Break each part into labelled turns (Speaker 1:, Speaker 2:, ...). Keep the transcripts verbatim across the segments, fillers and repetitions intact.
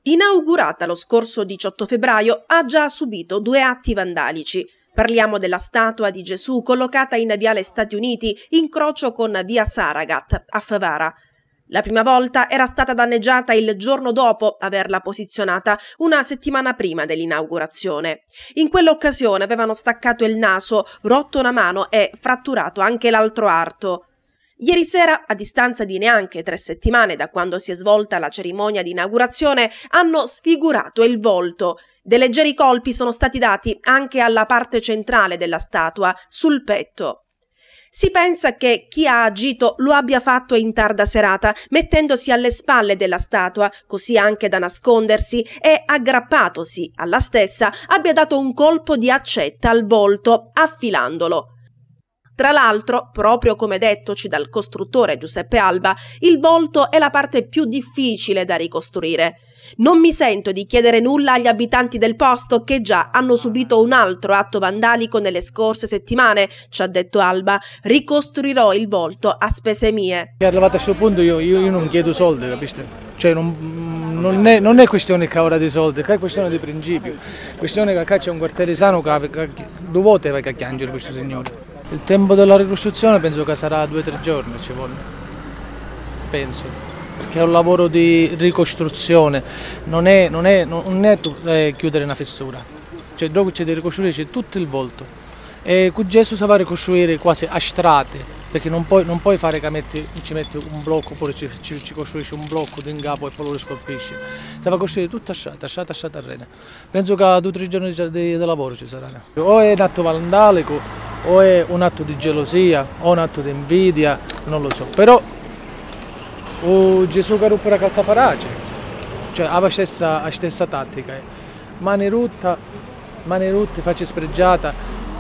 Speaker 1: Inaugurata lo scorso diciotto febbraio, ha già subito due atti vandalici. Parliamo della statua di Gesù collocata in Viale Stati Uniti, incrocio con via Saragat, a Favara. La prima volta era stata danneggiata il giorno dopo averla posizionata, una settimana prima dell'inaugurazione. In quell'occasione avevano staccato il naso, rotto una mano e fratturato anche l'altro arto. Ieri sera, a distanza di neanche tre settimane da quando si è svolta la cerimonia di inaugurazione, hanno sfigurato il volto. Dei leggeri colpi sono stati dati anche alla parte centrale della statua, sul petto. Si pensa che chi ha agito lo abbia fatto in tarda serata, mettendosi alle spalle della statua, così anche da nascondersi, e aggrappatosi alla stessa abbia dato un colpo di accetta al volto, affilandolo. Tra l'altro, proprio come dettoci dal costruttore Giuseppe Alba, il volto è la parte più difficile da ricostruire. Non mi sento di chiedere nulla agli abitanti del posto che già hanno subito un altro atto vandalico nelle scorse settimane, ci ha detto Alba. Ricostruirò il volto a spese mie.
Speaker 2: Arrivato a questo punto io, io, io non chiedo soldi, capisci? Cioè non, non, è, non è questione che ora di soldi, è questione di principio. Questione che qua c'è un quartiere sano che, che due volte vai a chiangere questo signore. Il tempo della ricostruzione penso che sarà due o tre giorni, ci vuole. Penso. Perché è un lavoro di ricostruzione, non è, non è, non è eh, chiudere una fessura. Cioè dopo c'è di ricostruire c'è tutto il volto. E con Gesù si va a ricostruire quasi a strate. Perché non puoi, non puoi fare che metti, ci metti un blocco oppure ci, ci, ci costruisci un blocco in capo e poi lo scolpisci. Si va a costruire tutta a strada, a strada, a strada a rete. Penso che due o tre giorni di, di, di lavoro ci saranno. O è un atto vandalico, o è un atto di gelosia, o un atto di invidia, non lo so. Però o Gesù che ruppe la caltafarace, cioè ha la stessa, la stessa tattica. Mani rotte, mani rotte, faccia spregiata.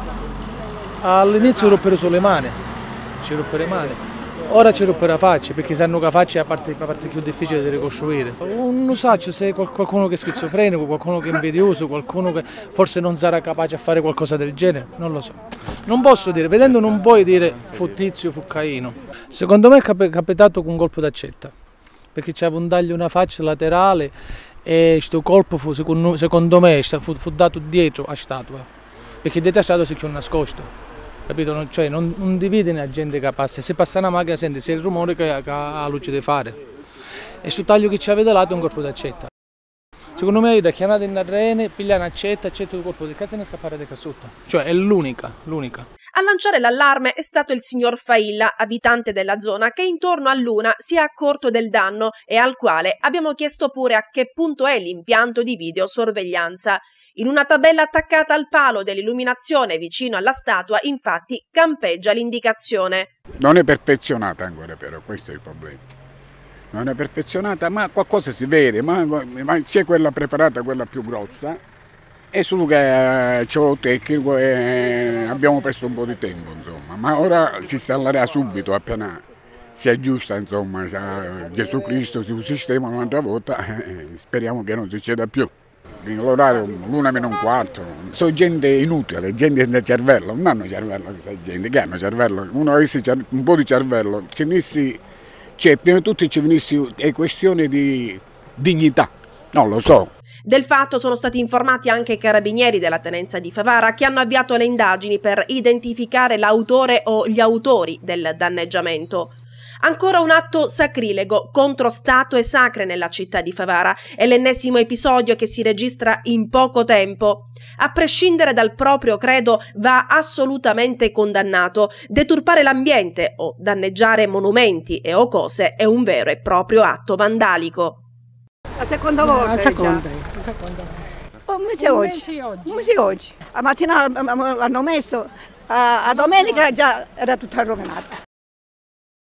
Speaker 2: All'inizio ruppero solo le mani. Ci ruppe le mani, ora ci ruppe la faccia perché sanno che la faccia è la parte, la parte più difficile di ricostruire. Non so se è qualcuno che è schizofrenico, qualcuno che è invidioso, qualcuno che forse non sarà capace a fare qualcosa del genere, non lo so. Non posso dire, vedendo non puoi dire fu Tizio, fu Caino. Secondo me è capitato con un colpo d'accetta, perché c'era un taglio una faccia laterale e questo colpo fu, secondo, secondo me fu, fu dato dietro a statua, perché dietro a statua si chiude nascosto. Capito? Non, cioè, non, non divide la gente che passa, se passa una macchina sente sia il rumore che, che ha la luce di fare. E sul taglio che ci avete lato è un colpo d'accetta. Secondo me è chiamata in arrene, piglia un'accetta, accetta il colpo di cazzo e scappare di cassuta. Cioè è l'unica, l'unica.
Speaker 1: A lanciare l'allarme è stato il signor Failla, abitante della zona, che intorno a Luna si è accorto del danno e al quale abbiamo chiesto pure a che punto è l'impianto di videosorveglianza. In una tabella attaccata al palo dell'illuminazione vicino alla statua, infatti, campeggia l'indicazione.
Speaker 3: Non è perfezionata ancora però, questo è il problema. Non è perfezionata, ma qualcosa si vede, ma, ma c'è quella preparata, quella più grossa, e solo che c'è un tecnico e abbiamo perso un po' di tempo, insomma. Ma ora si installerà subito, appena si aggiusta, insomma, Gesù Cristo si sistema un'altra volta, speriamo che non succeda più. L'orario l'una meno un quarto, sono gente inutile, gente senza cervello, non hanno cervello questa gente, che hanno cervello? Uno avesse un po' di cervello, ci venissi, cioè prima di tutto ci venissi, è questione di dignità, non lo so.
Speaker 1: Del fatto sono stati informati anche i carabinieri della tenenza di Favara che hanno avviato le indagini per identificare l'autore o gli autori del danneggiamento. Ancora un atto sacrilego contro Stato e sacre nella città di Favara. È l'ennesimo episodio che si registra in poco tempo. A prescindere dal proprio credo va assolutamente condannato. Deturpare l'ambiente o danneggiare monumenti e o cose è un vero e proprio atto vandalico.
Speaker 4: La seconda volta. La seconda.
Speaker 5: La seconda.
Speaker 4: Un mese oggi. Un mese oggi. A mattina l'hanno messo, a, a domenica già era tutta rovinata.